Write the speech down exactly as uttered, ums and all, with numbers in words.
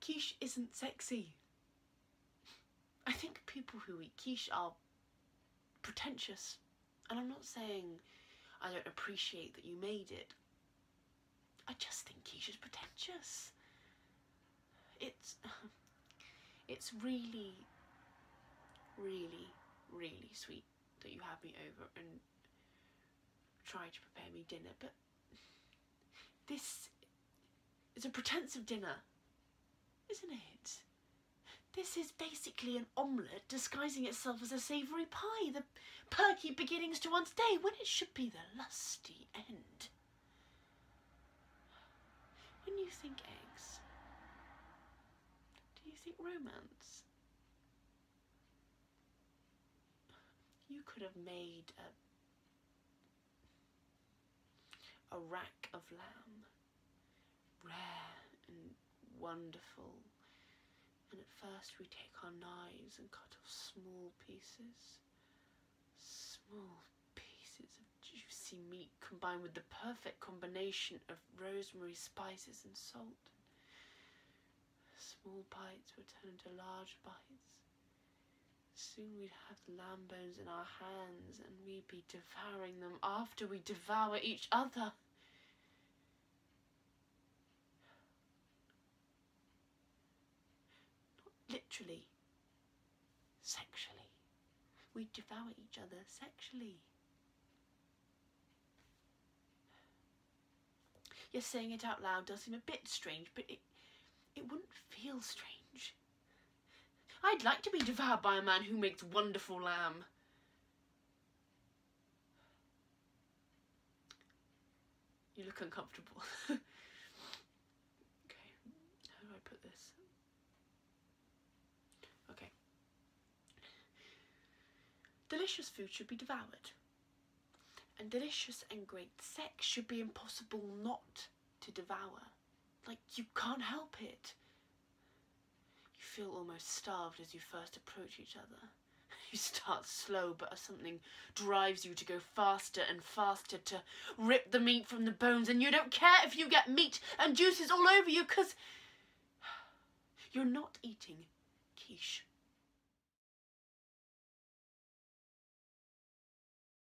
quiche isn't sexy. I think people who eat quiche are pretentious. And I'm not saying I don't appreciate that you made it. I just think quiche is pretentious. It's, it's really, really, really sweet that you have me over and try to prepare me dinner, but this is a pretensive dinner, isn't it? This is basically an omelette disguising itself as a savoury pie, the perky beginnings to one's day when it should be the lusty end. When you think eggs, do you think romance? You could have made a, a rack of lamb, rare and wonderful. And at first we take our knives and cut off small pieces, small pieces of juicy meat combined with the perfect combination of rosemary, spices and salt. Small bites would turn into large bites. Soon we'd have the lamb bones in our hands and we'd be devouring them after we devour each other. Literally, sexually. We devour each other sexually. Yes, saying it out loud does seem a bit strange, but it, it wouldn't feel strange. I'd like to be devoured by a man who makes wonderful lamb. You look uncomfortable. Okay, how do I put this? Okay. Delicious food should be devoured. And delicious and great sex should be impossible not to devour. Like, you can't help it. You feel almost starved as you first approach each other. You start slow, but something drives you to go faster and faster, to rip the meat from the bones, and you don't care if you get meat and juices all over you, because you're not eating quiche.